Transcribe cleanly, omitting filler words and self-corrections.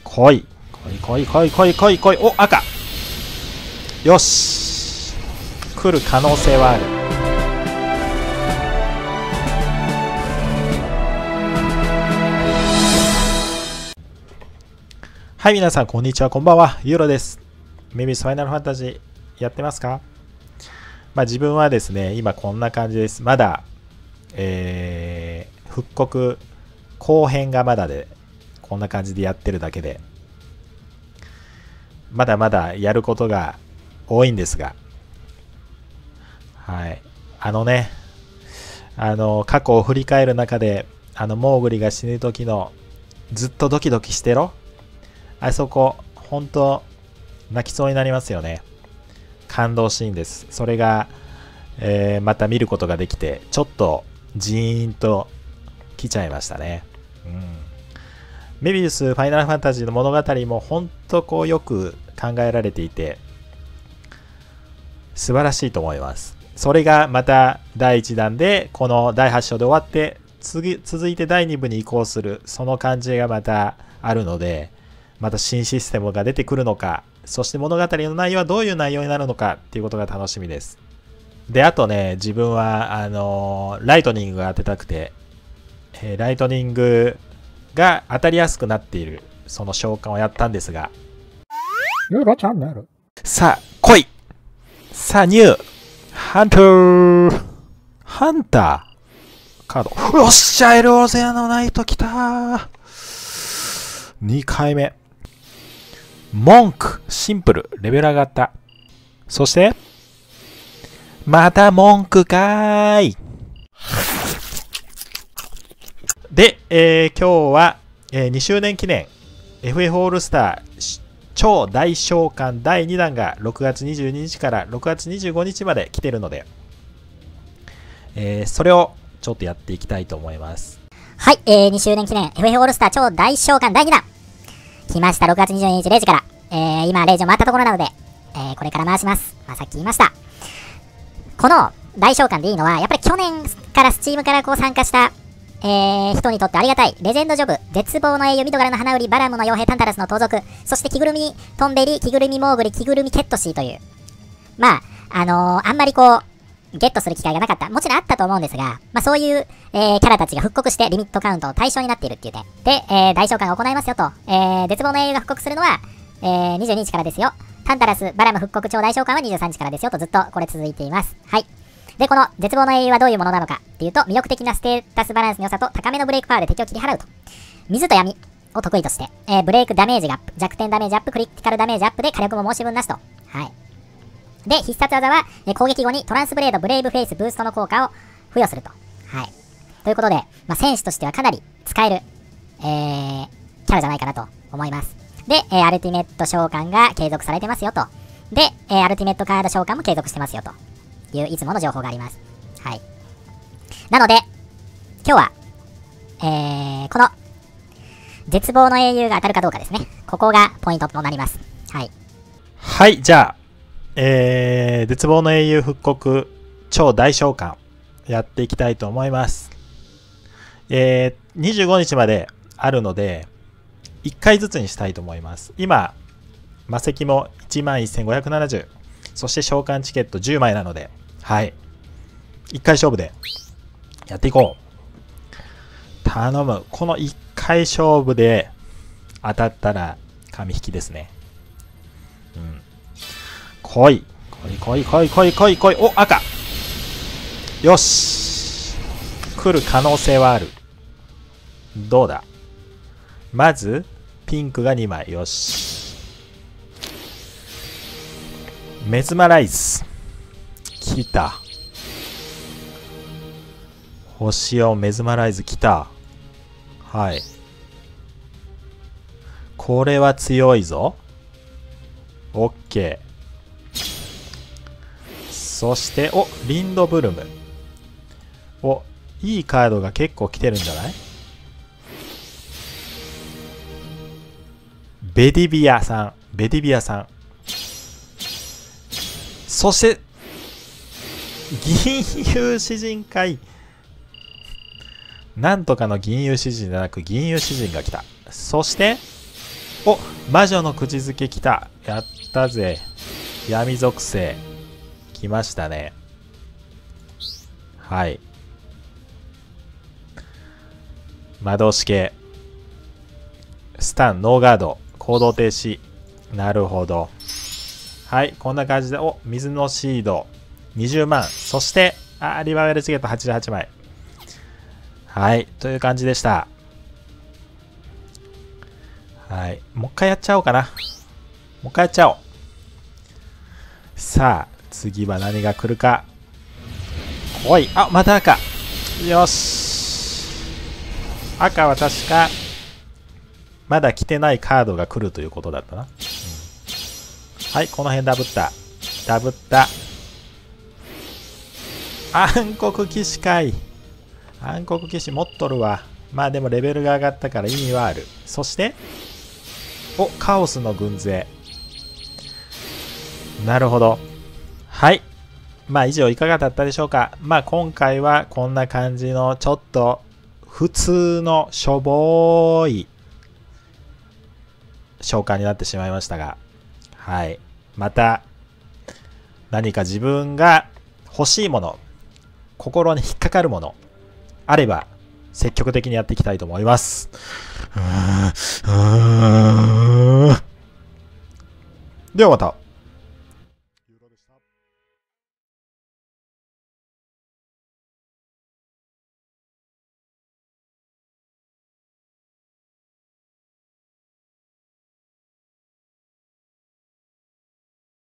来い。来い。お、赤。よし。来る可能性はある。はい、皆さん、こんにちは。こんばんは。ユーロです。メビウスファイナルファンタジーやってますか？自分はですね、今こんな感じです。まだ、復刻後編がまだで、こんな感じでやってるだけで、まだまだやることが多いんですが、はい。過去を振り返る中で、モーグリが死ぬ時の、ずっとドキドキしてろ。あそこ、本当泣きそうになりますよね。感動シーンです。それが、また見ることができて、ちょっとジーンと来ちゃいましたね。メビウスファイナルファンタジーの物語も本当こうよく考えられていて、素晴らしいと思います。それがまた第1弾で、この第8章で終わって、続いて第2部に移行する、その感じがまたあるので、また新システムが出てくるのか、そして物語の内容はどういう内容になるのかっていうことが楽しみです。で、あとね、自分は、ライトニングが当てたくて、ライトニングが当たりやすくなっている、その召喚をやったんですが。 ユーロチャンネル。 さあ、来い！さあ、ニューハンターカード。よっしゃ、エルオゼアのナイト来たー !2 回目。文句、シンプル、レベル上がった。そして、また文句かーい。で、今日は、2周年記念 FF オールスター超大召喚第2弾が6月22日から6月25日まで来てるので、それをちょっとやっていきたいと思います。 はい、2周年記念 FF オールスター超大召喚第2弾来ました。6月22日0時から、今0時を回ったところなので、これから回します。さっき言いました。この大召喚でいいのは、やっぱり去年からスチームからこう参加した、人にとってありがたいレジェンドジョブ、絶望の英雄、ミドガルの花売り、バラムの傭兵、タンタラスの盗賊、そして着ぐるみトンベリ、着ぐるみモーグリ、着ぐるみケットシーという、あんまりこうゲットする機会がなかった、もちろんあったと思うんですが、そういう、キャラたちが復刻してリミットカウントの対象になっているっていう点で、大召喚が行いますよと、絶望の英雄が復刻するのは、22日からですよ。タンタラス、バラム復刻超大召喚は23日からですよと、ずっとこれ続いています。はい。で、この絶望の英雄はどういうものなのかっていうと、魅力的なステータスバランスの良さと高めのブレイクパワーで敵を切り払うと。水と闇を得意として、ブレイクダメージがアップ、弱点ダメージアップ、クリティカルダメージアップで火力も申し分なしと。はい。で、必殺技は、攻撃後にトランスブレード、ブレイブフェイス、ブーストの効果を付与すると。はい。ということで、戦士としてはかなり使える、キャラじゃないかなと思います。で、アルティメット召喚が継続されてますよと。で、アルティメットカード召喚も継続してますよといういつもの情報があります。はい。なので、今日は、この絶望の英雄が当たるかどうかですね。ここがポイントとなります。はい。 はい、じゃあ、絶望の英雄復刻超大召喚やっていきたいと思います。25日まであるので、1回ずつにしたいと思います。今、魔石も 11,570。そして召喚チケット10枚なので、はい。1回勝負でやっていこう。頼む。この1回勝負で当たったら紙引きですね。来い。お、赤。よし。来る可能性はある。どうだ。まず、ピンクが2枚。よし。メズマライズ。来た。星をメズマライズ来た。はい。これは強いぞ。オッケー。そして、お、リンドブルム。お、いいカードが結構来てるんじゃない？ベディビアさん。そして、銀融詩人会。なんとかの銀融詩人じゃなく銀融詩人が来た。そして、 お、魔女の口づけ来た。やったぜ。闇属性。来ましたね。はい。魔導士系。スタン、ノーガード。行動停止。なるほど。はい。こんな感じで、お、水のシード。20万。そして、リバイバルチケット88枚。はい。という感じでした。はい。もう一回やっちゃおうかな。もう一回やっちゃおう。さあ、次は何が来るか。おい、また赤。よし。赤は確か、まだ来てないカードが来るということだったな。はい、この辺ダブった。ダブった。暗黒騎士かい。暗黒騎士持っとるわ。まあでもレベルが上がったから意味はある。そして、カオスの軍勢。なるほど。はい。まあ以上いかがだったでしょうか。まあ今回はこんな感じのちょっと普通のしょぼーい召喚になってしまいましたが。はい。また何か自分が欲しいもの、心に引っかかるものあれば積極的にやっていきたいと思います。ではまた。